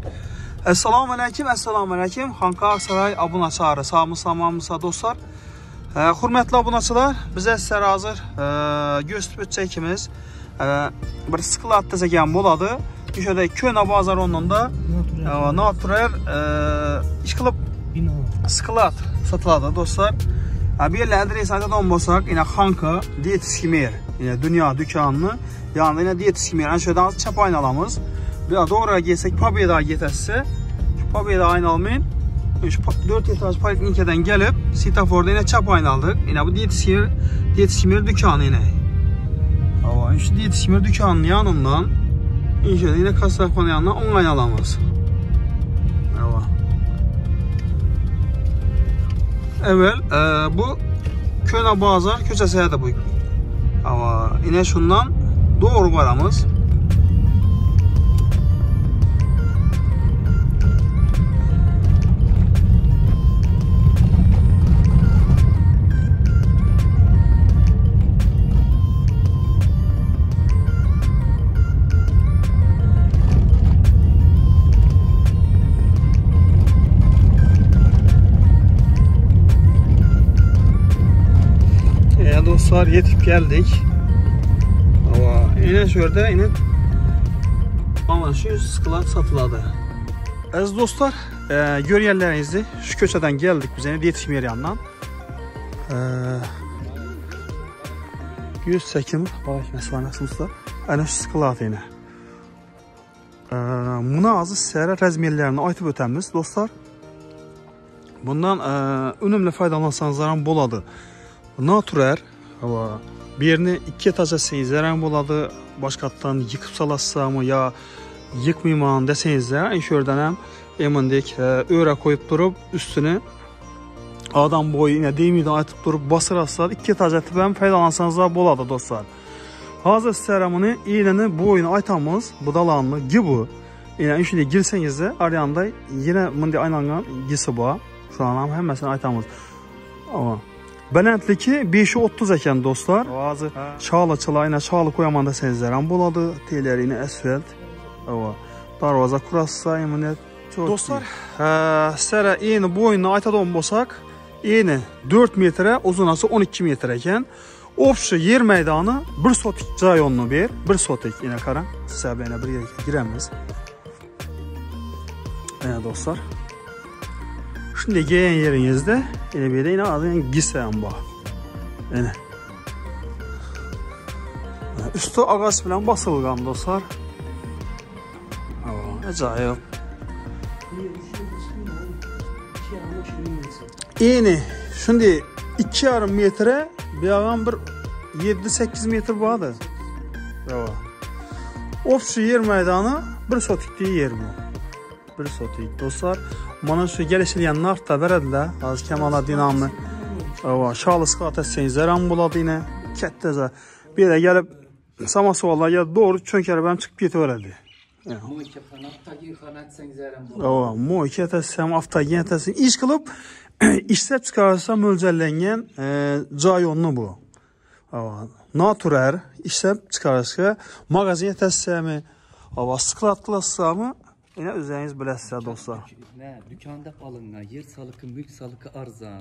Assalamu alaikum. Xanqa Aksaray abunaçıları, sağmı dostlar. Hürmetli abunaçılar, bizə sizlər hazır göstərib çəkimiz bir sklad təzəgən boladı. Düşədə Köyna bazar onunda natural işqilib sklad satıladı dostlar. Bir yerlə adresini olmasaq, yine Xanqa Diyetiskimer, yine dünya dükkanını, yani yine Diyetiskimer, şöyle çap aynalamız. Bir daha doğru gelsək, Pabiyada getəsə, Pabiyada aynalayın. 4 etaj poliklinikədən gəlib, Sitaforda yine çap aynaldıq. Yine bu Diyetiskimer dükkanı yine. Şu Diyetiskimer dükkanının yanından, yine Kastakon yanına 10 aynalamız. Evet, bu Köyna bazar köçəsidir bu. Yine şundan doğru varamız. Dostlar yetip geldik. Yine şurada yine ama şu sklad satıladı. Aziz dostlar, görüyenlerinizde şu köşeden geldik biz yine Diyetiskimer yandan. 100 çekim baş meseləsində ana şu sklad yine. Buna azı sizlərə rəzmiyələrini aytıb ötəmiz dostlar. Bundan önümlü faydalansanızların boladı. Natural birini 2 etaja seyizlərən boladı. Başqatdan yıkıb salassamı ya yıkmayman desənizlər. İnşördənəm emindik öyrə koyup durup üstünü adam boyu yine demiyden atıp durup basır aslar 2 etaja tibən faydalansanızlar boladı dostlar. Hazır sistemini iğneni boyunu aytamız budalanlı gibi. Yine şimdi girsənizdə arayanda yine mındi aynangan gisi bu. Şu an hem mesela aytamız. Ama Bələntliki 5'i 30 eken dostlar. Hazır çağla yine çağlı koyamanda sezlərən buladı. Teləri yine asfalt. Darvaza kurassa eminet. Dostlar, sizlərə eyni boyunu aytadan bolsaq, eyni 4 metre, uzunası 12 metre eken. Opşu yer meydanı 1 sotik rayonunu bir. 1 sotik yine karan. Sizə bir yere giremiz. Dostlar. Şimdi gelen yerinizde yine bir de yine adın gisen bu. Yani üstü ağaç bilen basılgan dostlar. Acayip. Yani şimdi 2,5 metre bir ağam bir 7-8 metre vardı. Opşu yer meydanı 1 sotik diye yer bu. 1 sotik dostlar. Bana şu gelişilen nart da verədilər. Az Kemala dinamlı. Şalı sklad etsənizlər buladı yine. Kətdəzə. Bir də gəlib Samasovallar ya doğru çönkərə bənim çıxıb getə verədi. Moyke xanattagi xanatsənizlər buladı. Moyke etsəm, aftagin etsəm. İş qılıb, işləb çıxarırsa mölcəllənən cayonlu bu. Natural işləb çıxarırsa, mağazin etsəmi, sklad qılassamı, yine üzeriniz biləsiniz dostlar. Ne? Dükkanda alınma, yer salıkı, mülk salıkı arzan.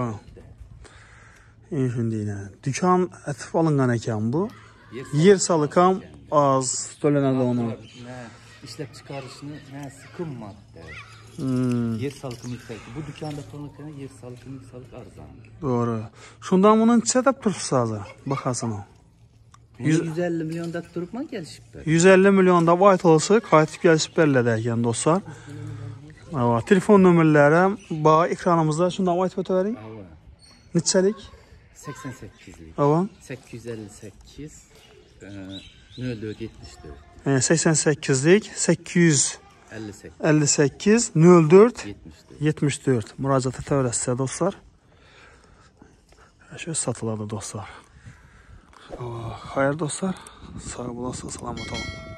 Şimdi yine dükkan etif alıngan eken bu. Yer salıkam az söylenedi onu. Ne? İşlep çıkarışını ne? Sıkım madde. Yer salıkı, mülk salıkı. Bu dükkanda alınırken yer salıkı, mülk salıkı arzan. Doğru. Şundan bunun çedep tursaza. Bakasın o. 150 milyonda durupma gelişipler. 150 milyonda vayt olsa kayıtıp gelişiplerle derken dostlar. Telefon nömrələrim ekranımızda. Şundan vayt foto verin. Neçəlik? 88'lik. 858 0474. 88'lik 858 04 74. Müracaat etəvərəsiz dostlar. Şöyle satıladı dostlar. Hayır dostlar. Sağ olasın, selamet olun.